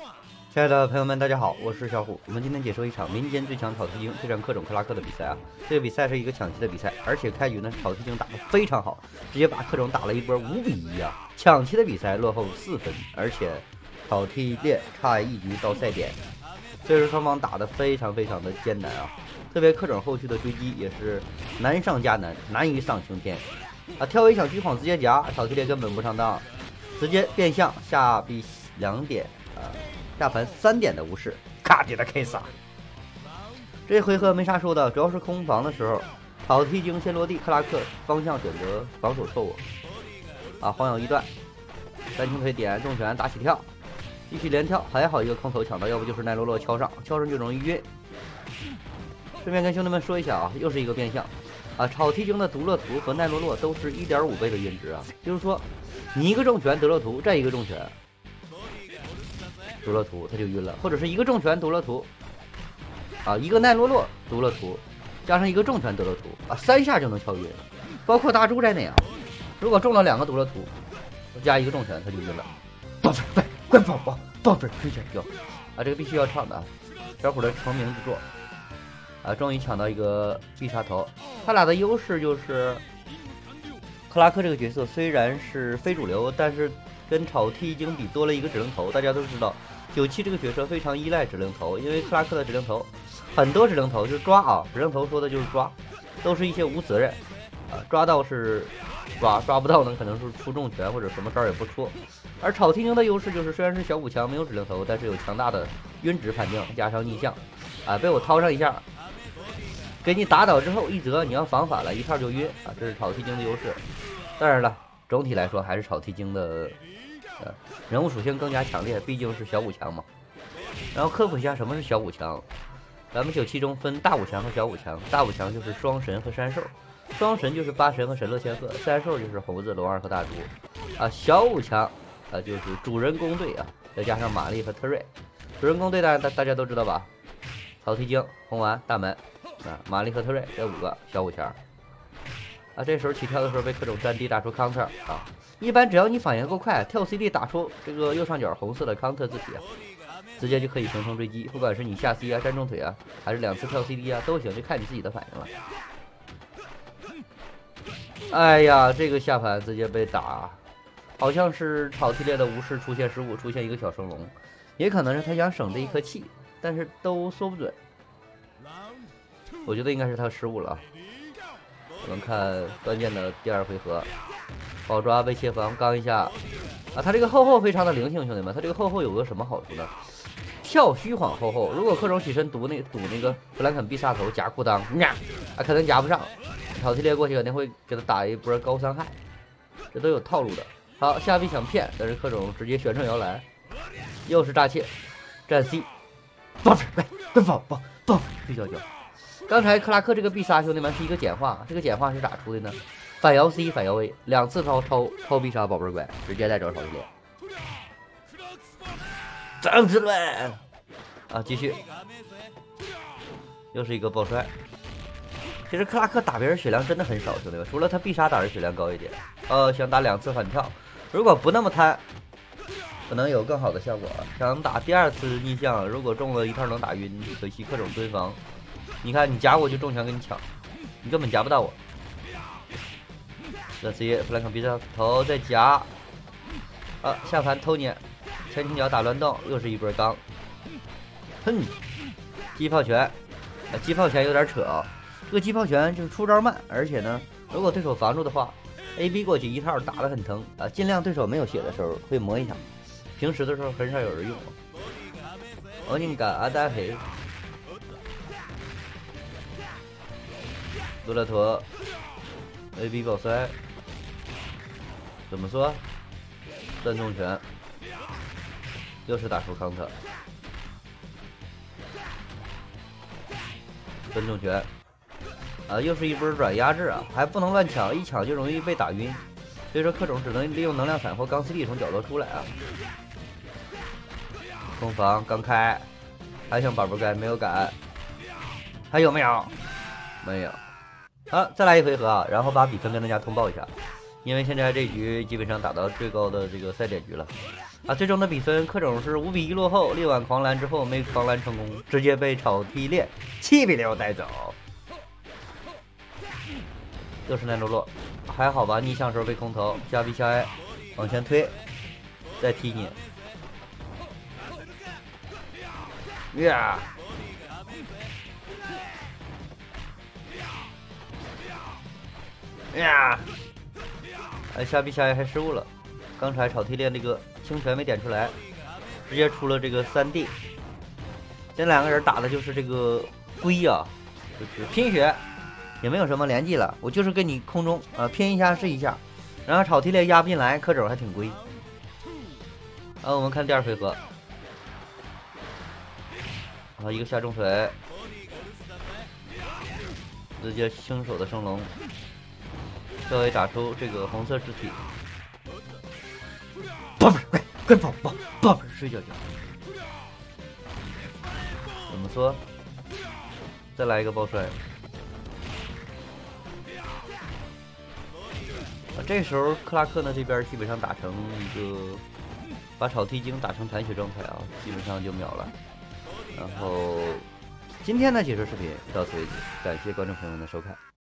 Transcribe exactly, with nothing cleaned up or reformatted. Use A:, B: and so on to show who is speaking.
A: 亲爱的朋友们，大家好，我是小虎。我们今天解说一场民间最强草剃精对战克种克拉克的比赛啊。这个比赛是一个抢七的比赛，而且开局呢，草剃精打得非常好，直接把克种打了一波五比一啊。抢七的比赛落后四分，而且草剃猎差一局到赛点，所以说双方打得非常非常的艰难啊。特别克种后续的追击也是难上加难，难于上青天啊。跳一场虚晃直接夹，草剃猎根本不上当，直接变相下逼两点啊。下盘三点的无视，卡迪的 K 杀。这回合没啥说的，主要是空防的时候，草剃精先落地，克拉克方向选择防守错误。啊，黄友一段，单青腿点重拳打起跳，继续连跳，还好一个空投抢到，要不就是奈落洛敲上，敲上就容易晕。顺便跟兄弟们说一下啊，又是一个变相。啊，草剃精的独乐图和奈落洛都是 一点五 倍的晕值啊，就是说你一个重拳得乐图，再一个重拳。独乐图他就晕了，或者是一个重拳独乐图，啊，一个奈落洛独乐图，加上一个重拳独乐图，啊，三下就能敲晕，包括大猪在内啊。如果中了两个独乐图，加一个重拳他就晕了。宝贝，喂，乖宝宝，宝贝，睡觉觉啊，这个必须要唱的啊，小虎的成名之作啊，终于抢到一个必杀头。他俩的优势就是克拉克这个角色虽然是非主流，但是跟草剃精比多了一个指令头。大家都知道九七这个角色非常依赖指令头，因为克拉克的指令头很多指令头就是抓啊，指令头说的就是抓，都是一些无责任啊，抓到是抓，抓不到呢可能是出重拳或者什么招也不出。而草剃精的优势就是虽然是小五强没有指令头，但是有强大的晕值判定加上逆向啊，被我掏上一下给你打倒之后一折你要防反了一套就晕啊，这是草剃精的优势。当然了，总体来说还是草剃精的呃人物属性更加强烈，毕竟是小五强嘛。然后科普一下什么是小五强，咱们九七中分大五强和小五强，大五强就是双神和山兽，双神就是八神和神乐千鹤，山兽就是猴子龙二和大猪啊。小五强啊就是主人公队啊，再加上玛丽和特瑞。主人公队大大大家都知道吧，草剃精、红丸、大门啊，玛丽和特瑞这五个小五强啊。这时候起跳的时候被克种战地打出 counter 啊，一般只要你反应够快，跳 C D 打出这个右上角红色的 counter 字体啊，直接就可以形成追击。不管是你下 C 啊、站重腿啊，还是两次跳 C D 啊，都行，就看你自己的反应了。哎呀，这个下盘直接被打，好像是草剃猎的无视出现失误，出现一个小升龙，也可能是他想省这一颗气，但是都说不准。我觉得应该是他失误了。我们看关键的第二回合，宝抓被切防，刚一下啊，他这个后后非常的灵性，兄弟们，他这个后后有个什么好处呢？跳虚晃后后，如果克种起身堵那堵那个弗兰肯必杀头夹裤裆，呀，啊可能夹不上，草剃猎过去肯定会给他打一波高伤害，这都有套路的。好，下臂想骗，但是克种直接旋转摇篮，又是炸切，战 C， 宝贝，快宝宝宝贝，睡觉觉。刚才克拉克这个必杀，兄弟们是一个简化，这个简化是咋出的呢？反摇 C 反摇 A 两次超超超必杀宝贝乖，直接带走草剃猎。张之乱啊，继续，又是一个爆摔。其实克拉克打别人血量真的很少，兄弟们，除了他必杀打人血量高一点，呃，想打两次反跳，如果不那么贪，可能有更好的效果。想打第二次逆向，如果中了一套能打晕，可惜克种蹲防。你看，你夹我就中枪跟你抢，你根本夹不到我。这直接弗兰肯必杀头再夹，啊，下盘偷捏，前倾角打乱动，又是一波刚，哼，击炮拳，啊，击炮拳有点扯啊。这个击炮拳就是出招慢，而且呢，如果对手防住的话 ，A B 过去一套打得很疼啊。尽量对手没有血的时候会磨一下，平时的时候很少有人用。我宁敢阿呆黑。独乐图 A B 爆摔，怎么说？断重拳，又是打出 counter， 断重拳啊，又是一波软压制啊，还不能乱抢，一抢就容易被打晕，所以说克种只能利用能量闪或钢 C D 从角落出来啊。空防刚开，还想宝贝盖没有改，还有没有？没有。好，再来一回合啊，然后把比分跟大家通报一下，因为现在这局基本上打到最高的这个赛点局了。 啊，最终的比分，克种是五比一落后，力挽狂澜之后没狂澜成功，直接被炒踢裂七比六带走。又是奈罗洛，还好吧？逆向时候被空投，加 B 加 I， 往前推，再踢你。呀！呀！哎，下 B 下 I 还失误了，刚才炒踢链那个清泉没点出来，直接出了这个三 D。这两个人打的就是这个龟呀、啊，就是拼血，也没有什么连技了，我就是跟你空中呃拼一下是一下，然后炒踢链压不进来，克肘还挺龟。啊，我们看第二回合，然后一个下重锤，直接轻手的升龙。稍微打出这个红色肢体，爆快快跑爆爆睡觉觉，怎么说？再来一个爆摔。啊，这时候克拉克呢这边基本上打成一个把炒踢精打成残血状态啊，基本上就秒了。然后今天的解说视频到此为止，感谢观众朋友们的收看。